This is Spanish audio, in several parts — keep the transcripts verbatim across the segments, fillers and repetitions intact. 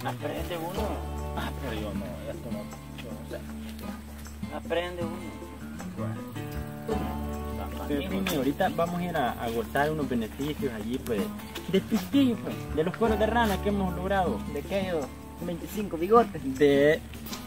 Aprende uno. Ah, pero yo no, esto no, yo no sé. Aprende uno. Pero Pimi, ahorita vamos a ir a, a gozar unos beneficios allí, pues, de pistillo, pues, de los cueros de rana que hemos logrado. ¿De qué? veinticinco bigotes. De...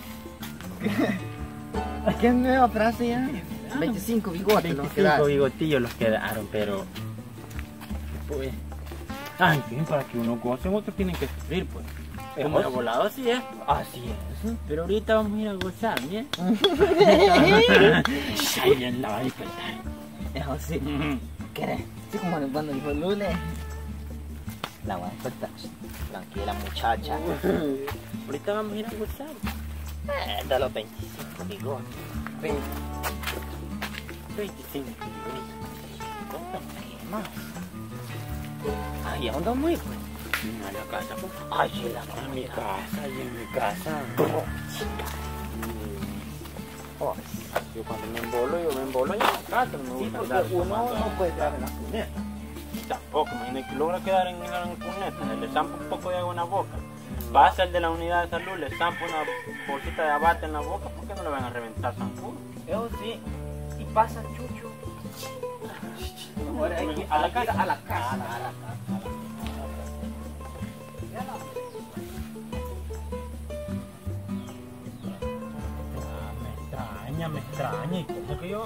¿Qué nueva frase ya? veinticinco bigotes nos quedaron. veinticinco bigotillos los quedaron, pero... Pues... Ay, bien, para que uno goce, otros tienen que sufrir, pues. Como el volado así es. Así es. Pero ahorita vamos a ir a gozar, ¿bien? Ay, bien, la va a disfrutar. Eso sí. ¿Querés? Así como cuando dijo Lule. La voy a despertar. Tranquila, muchacha. Ahorita vamos a ir a gozar. Eh, de los veinticinco bigotes. veinticinco bigotes. ¿Qué más? Ay, ¿a dónde vamos a ir, pues? A la casa, pues. Ay, sí, la A mi casa, y en mi casa. Oh, yo cuando me embolo, yo me embolo en la casa, no me sí, gusta porque andar uno tomando. no puede estar en la cuneta. Tampoco, imagínate que logra quedar en el cuneta, se le zampa un poco de agua en la boca. Pasa el de la unidad de salud, le zampa una bolsita de abate en la boca, ¿por qué no le van a reventar zancudo? Eso sí. Y pasa chucho. Ahora hay que A la casa. a la casa. A la casa. Me extraña, y como que yo...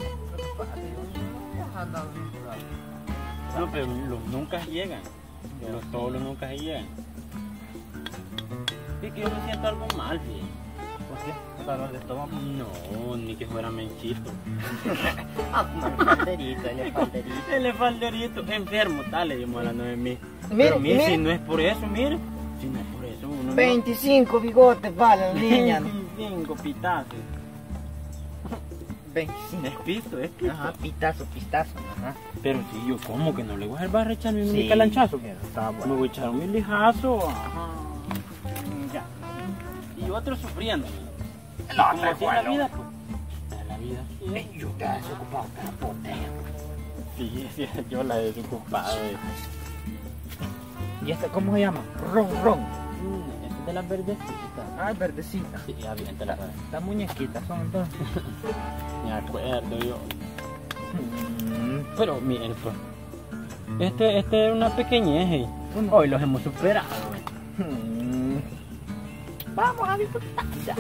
No, pero los nunca llegan, los, todos los nunca llegan. Es que yo me siento algo mal, ¿sí? ¿Por qué? ¿Dolor de estómago? No, ni que fuera menchito. Ah, el falderito, el falderito. El falderito, enfermo, tal, le dimos hablando de mí. Mire, Pero mire, mire. si no es por eso, mire, si no es por eso, uno veinticinco bigotes valen, niña. veinticinco pitazos. veinticinco. Es pisto, es pisto. Ajá, pitazo, pistazo. Ajá. Pero si yo como que no le voy a dar a echarme Sí. mi calanchazo. Está Me bueno. voy a echar un lijazo. Ajá. Ya. Y otro sufriendo. No, Como así es la vida, pues. Es la vida. Ey, yo te he desocupado esta botella. Sí, sí, yo la he desocupado. eh. ¿Y esta cómo se llama? Ron, ron. Mm, esta es de las verdecitas. Ah, es verdecita. Sí, ya bien, te la sabes. Las muñequitas son dos. Me acuerdo yo. Mm, Pero miren, pues. Este, este es una pequeñez. eh. Uno. Hoy los hemos superado. eh. mm. Vamos a disfrutar. Ya.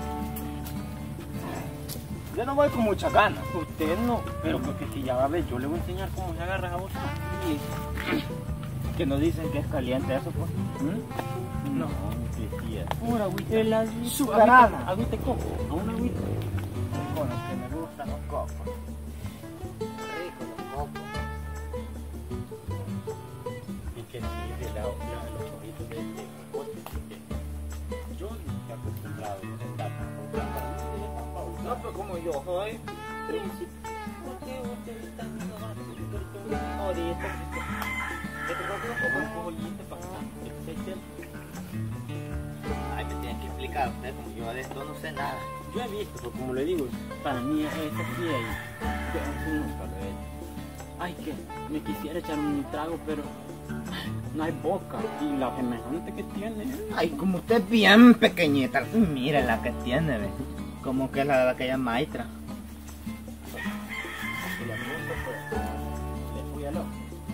Yo no voy con muchas ganas. Usted no, pero porque si ya va a ver, yo le voy a enseñar cómo se agarra a gozar. Que nos dicen que es caliente eso, pues. ¿Mm? No, que sí es. Pura agüita. El agüita. Sucarana. Agüita, agüita de coco, a una agüita. Con los que me gustan los cocos. Rico los cocos. Y que sí, de la, la, los chorritos de, de cocote, porque yo no estoy acostumbrado a sentar con plátano. No, pues como yo soy. Sí, sí. Usted, usted está viendo ahorita. Este rojo lo pongo un poquito para acá. Ay, me tienen que explicar usted, como yo de esto no sé nada. Yo he visto, pero como le digo, para mí es así ahí. Yo nunca lo he hecho. Ay, que me quisiera echar un trago, pero no hay boca. Y la semejante que tiene. Ay, como usted es bien pequeñita. Mira la que tiene, ¿ves? Como que es la de aquella maestra. Si le gusta, pues le fui al ojo.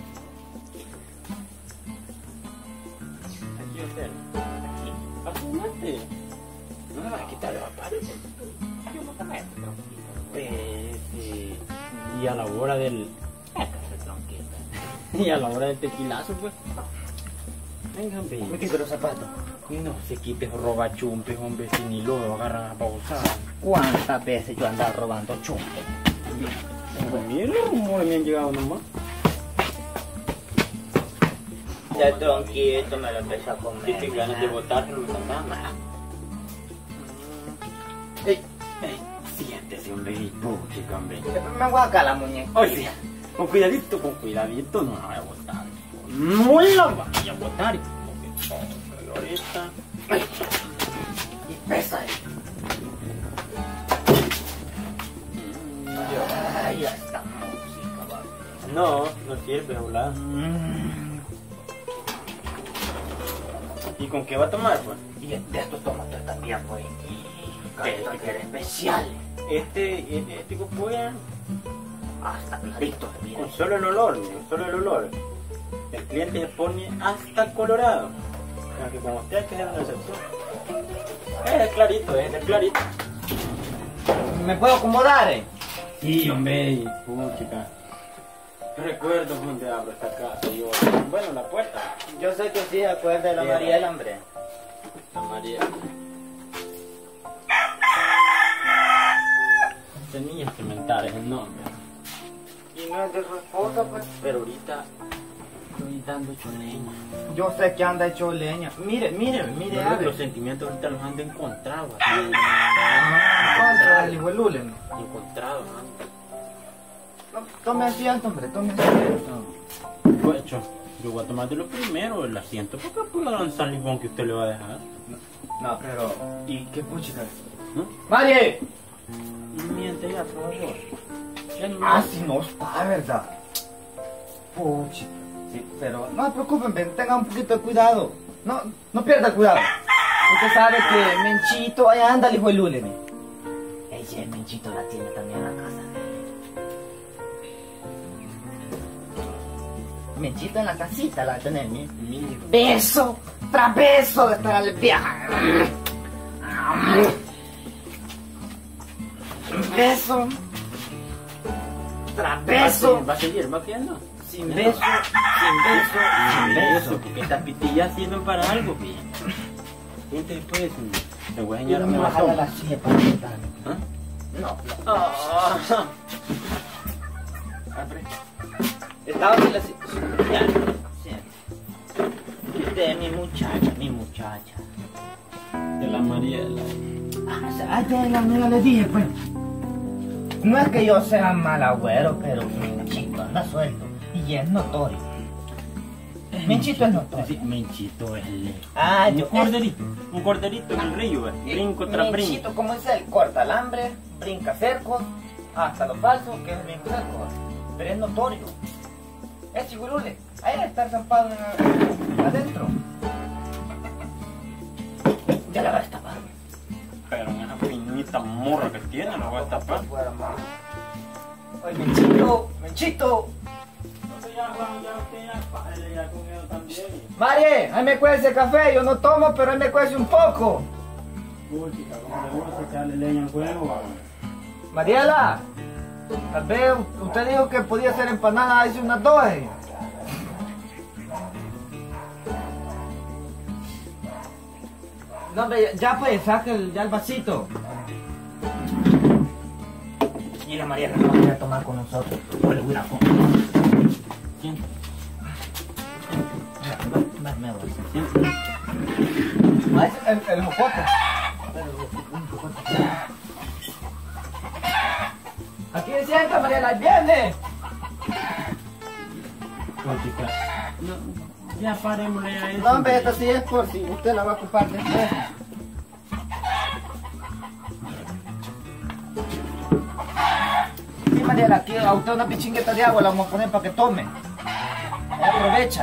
Aquí, hotel. Aquí. Asumate. No me vas a quitar los zapatos. Yo no te meto, tranquilo. Pues, sí. Y a la hora del... Déjate tranquila. Y a la hora del tequilazo, pues... Vengan, Me ve. quito los zapatos. No se quite roba chumpes, hombre, si ni lo agarran a pausar. ¿Cuántas veces yo andaba robando chumpe? Pues miren los rumores me han llegado nomás. Ya tronquito me lo empezó a comer. Si te ganas de botar, no me dan nada. Ey, Ey, siéntese, hombre, y puchica, hombre. me aguaca la muñeca. Oye, con cuidadito, con cuidadito, no la voy a botar. No la voy a botar. Porque ahorita... Ay, Y pesa. Ay, ya está música, va. no, no sirve hablar. ¿Y con qué va a tomar, pues? Y de estos tomates también, pues. Estos que eran especiales. Este, este, este copia, Hasta clarito, mira. con solo el olor, mira, solo el olor. El cliente se pone hasta colorado. Aunque con usted hay que ser una excepción. Es el clarito, es el clarito. ¿Me puedo acomodar, eh? Sí, hombre, puchica. Yo recuerdo donde abro esta casa, yo, bueno, la puerta. Yo sé que sí, acuerda de la Sí, Mariela, hombre. La María. Semillas fermentales, el nombre. Y no es de su esposa, pues. Pero ahorita estoy dando hecho leña. Yo sé que anda hecho leña. Mire, mire, mire, Yo a creo que ver. los sentimientos ahorita los ando encontrado. Así, Contra el hijo de Lulen. encontrado, ¿no? No, tome asiento, hombre, tome asiento. Pues, yo, yo voy a tomar de lo primero el asiento. ¿Por qué por la gran salivón que usted le va a dejar? No, pero. ¿Y qué puchica? ¿No? ¡Marie! Miente ya, por favor. Ya no me- Ah, si no está, ¿verdad? Puchica. Sí, pero no se preocupen, ven, tengan un poquito de cuidado. No, no pierda el cuidado. Usted sabe que Menchito, ahí anda el hijo de Lulen. Ella, Menchito, la tiene también en la casa. Menchito en la casita la va a tener, mi, mi beso tras beso de estar al viaje. Beso tras beso, ¿Va a seguir mafiando? sin beso, sin beso, sin beso. Porque estas pitillas sirven para algo, bien. Gente, después te voy a enseñar No a me cómo bajar a son. la silla para contar. ¿Ah? No, no. Ah. Abre. Estaba en la silla. Ya, sí. Usted es mi muchacha, mi muchacha. De la Mariela. Ah, ya la amiga le dije, pues. No es que yo sea mal agüero, pero Menchito anda suelto. Y es notorio. Menchito es notorio. Sí, Menchito es el... Ah, un yo- corderito. Un corderito en el río, ¿ves? Brinco tras brinco. Menchito, como dice él, corta alambre, brinca cercos, hasta lo falso, que es el brinco cerco. Pero es notorio. Es chigurule. Ahí debe estar zampado en- adentro. Ya la va a destapar. Pero una finita morra que tiene, la voy a tapar. Oye, Menchito, Menchito. Marie, ahí me cuece el café, yo no tomo, pero ahí me cuece un poco. Uy, chica, como le gusta echarle leña al fuego. Mariela, tal vez usted dijo que podía hacer empanadas, hice unas dos. eh. No, hombre, ya pues, saque el, ya el vasito. Y la Mariela no va a querer tomar con nosotros. Yo le voy a comer. ¿Quién? Me, me voy. ¿Quién? Ah, es el, el jocote. Aquí se sienta, Mariela, ahí viene. Oh, chica. No, ya parémosle a eso. No, hombre, esta sí es por si usted la va a ocupar después. Sí, Mariela, aquí a usted una pichingueta de agua la vamos a poner para que tome. Ahí aprovecha.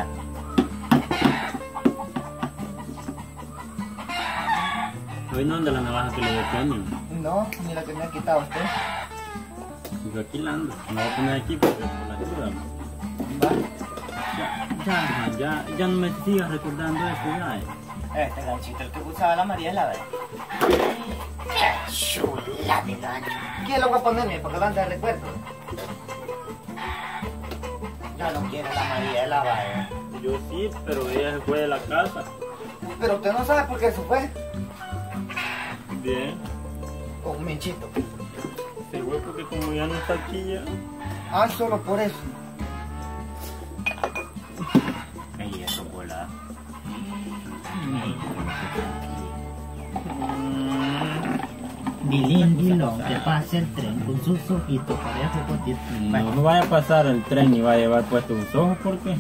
Hoy no anda la navaja que le dio Kenny. No, ni la que me ha quitado usted. Yo aquí la ando. Me voy a poner aquí porque por la ayuda. Va. Ya, ya, ya, ya no me sigas recordando eso, ya. eh. Este ganchito, el que usaba la Mariela, ¿verdad? ¡Qué chula de gancho! ¿Quién lo va a ponerme? Porque lo anda de recuerdo. Ya no quiere la Mariela, vaya. Yo sí, pero ella se fue de la casa. Pero usted no sabe por qué se fue. Bien. Con un Menchito. Se fue porque como ya no está aquí ya. Ah, solo por eso. Y eso vuela. Dilín, dilón, que pase el tren con sus ojitos parejos cotitos. No me vaya a pasar el tren y va a llevar puestos sus ojos, ¿por qué?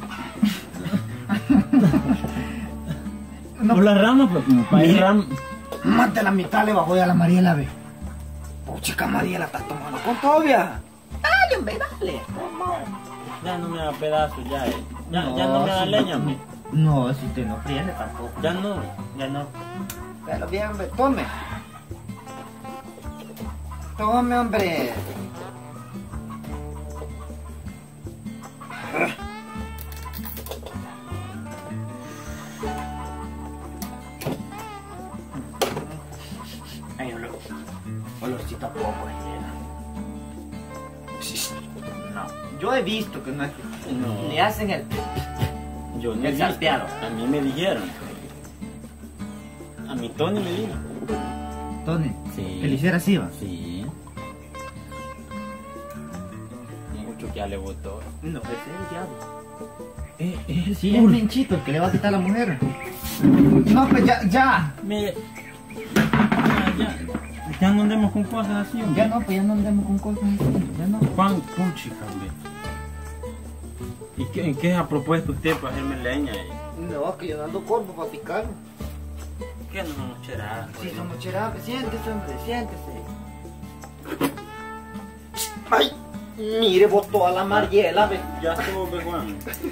No. Por las ramas, pues como para ir Mire. ram... Más de la mitad le bajó ya a la Mariela, ve. Oh, chica, Mariela, estás tomando con todavía. Dale, hombre, dale. Ya no me da pedazos, ya, eh. Ya, No, ya no me da sí. leña, hombre. No, si usted no friende tampoco. Ya no, ya no. Pero bien, hombre, tome. Tome, hombre. Ay, olor. Olorcito a poco, No, yo he visto que no es... No. Le hacen el... Yo no El he visto. salteado. A mí me dijeron. A mi Tony me dijo. Tony, Sí. que le hiciera así, va. Sí. Mucho que ya le gustó. No, ese es el diablo. Eh, eh, Sí, es Menchito el que le va a quitar a la mujer. No, pues ya, ya. Me... Ya, ya. Ya no andemos con cosas así, hombre. Ya no, pues ya no andemos con cosas así. Ya no. Juan, puchica, hombre. ¿Y qué, qué ha propuesto usted para hacerme leña? No, que yo dando corvo para picarlo. ¿Qué no me mocherá? Sí, somos cherape. Siéntese, hombre, siéntese. Ay, mire, botó a la Mariela, ve. Ya estuvo, ve, Juan.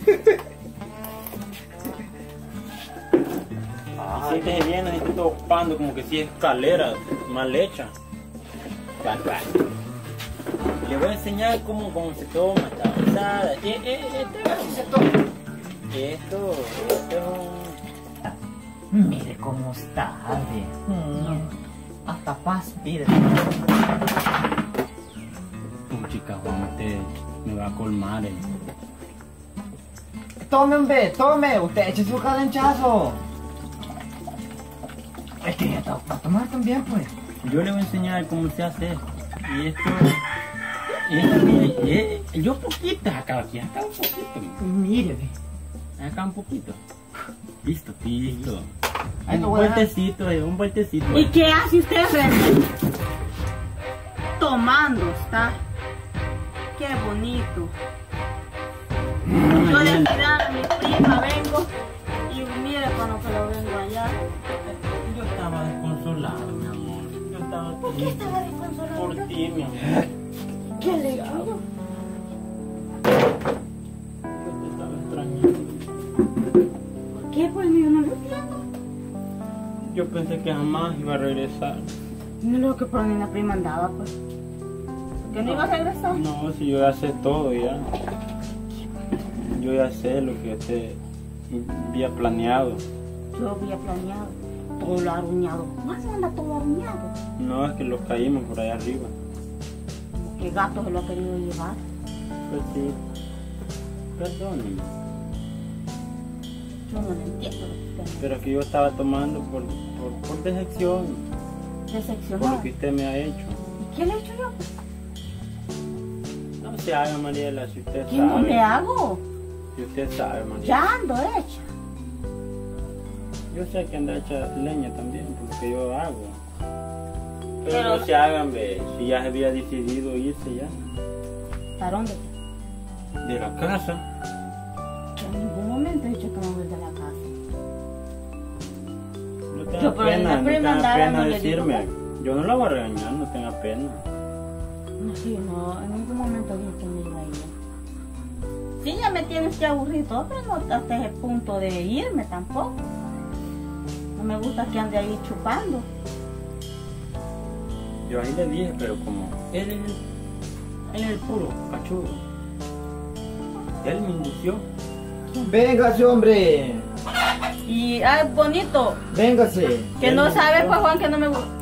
Siéntese bien, así todo ocupando como que si es escalera mal hecha. Juan, Juan. Le voy a enseñar cómo, cómo se toma esta besada. Eh, eh, este, Así se toma. esto, esto es un... Mire cómo está, ve. Mm, hasta paz pide. Puchica, Juan, usted me va a colmar. Eh. Tome, hombre, tome. Usted eche su calenchazo. Es que ya está para tomar también, pues. Yo le voy a enseñar cómo se hace esto. Y esto... Y esto, mire, eh, yo poquito acá, aquí, acá un poquito. Mire, ve. Acá un poquito. Listo, listo. Ahí Un lo voy a dejar. vueltecito, eh, un vueltecito. ¿Y qué hace usted, René? Tomando, ¿está? Qué bonito. Yo de mirar a mi prima vengo y mire cuando que lo vengo allá. Yo estaba desconsolado, mi amor. Yo estaba ¿Por qué triste estaba desconsolado? por ti, mi amor. ¿Qué le hago? Yo te estaba extrañando. ¿Por qué? Pues yo no lo entiendo. Yo pensé que jamás iba a regresar. No es lo que por mí la prima andaba, pues. ¿Que no iba a regresar? No, si yo ya sé todo ya. Yo ya sé lo que usted había planeado. Yo había planeado. Todo lo aruñado. ¿Cuándo anda todo aruñado? No, es que los caímos por allá arriba. Como que gato se lo ha querido llevar. Pues sí. Perdóneme. Yo no lo entiendo lo que usted Pero que yo estaba tomando por, por, por decepción. me Por decepcionó. lo que usted me ha hecho. ¿Y qué le he hecho yo? Pues? No se haga, Mariela, si usted ¿Qué no sabe. le hago? Si usted sabe, Mariela. Ya ando hecha. Yo sé que anda hecha leña también, porque yo hago. Pero, Pero- no se hagan, ve, si ya se había decidido irse ya. ¿Para dónde? De la casa. Yo en ningún momento he dicho que me voy de la casa. No tenga Yo, pero pena, la no prima tenga andaba, pena no le digo decirme. Yo no la voy a regañar, no tenga pena. No, sí, no, en ningún momento dije que me iba a ir. Sí, ya me tiene usted aburrido, pero no hasta ese punto de irme tampoco. No me gusta que ande ahí chupando. Yo ahí le dije, pero como él es el, él es el puro cachudo. Él me indució. Véngase, hombre. Y, ay, bonito, Véngase. que Él no me sabe, indució. pues, Juan, que no me gusta.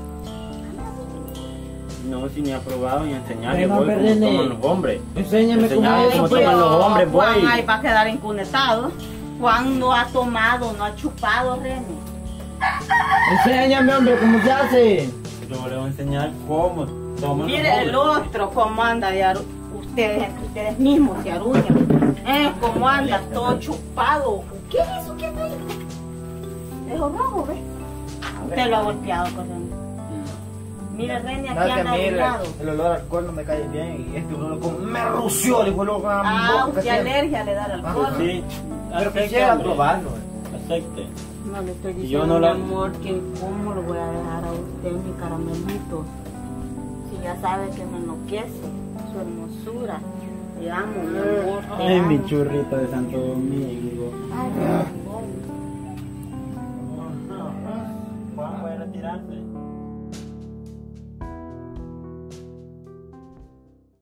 No, si ni ha probado ni enseñarle, Venga, voy como René. toman los hombres. Enséñame cómo Enseñale es. cómo pues. toman los hombres, Juan voy. ahí va a quedar incunetado. Juan no ha tomado, no ha chupado, René. Enséñame, hombre, cómo se hace. Yo le voy a enseñar cómo toman Mire los el hombres. otro, cómo anda de aru- ustedes, entre ustedes mismos se aruñan. Eh, cómo anda, todo chupado. ¿Qué es eso? ¿Qué es eso? Es rojo, ¿ves? Usted lo ha golpeado, corriendo. Mire, René, aquí Nada que anda a mí el, arruinado. el olor al alcohol no me cae bien y este olor como me rució, le fue loco a Ah, boca usted siempre. alergia le da al alcohol. Sí, Pero acepte, quisiera hombre. probarlo. eh. Acepte. No le estoy Y diciendo, yo no la- mi amor, que cómo lo voy a dejar a usted, mi caramelito. Si ya sabe que me enloquece, su hermosura. Te amo, mi amor, te Ay, amo. mi churrito de Santo Domingo. Ay, mi amor. confianza.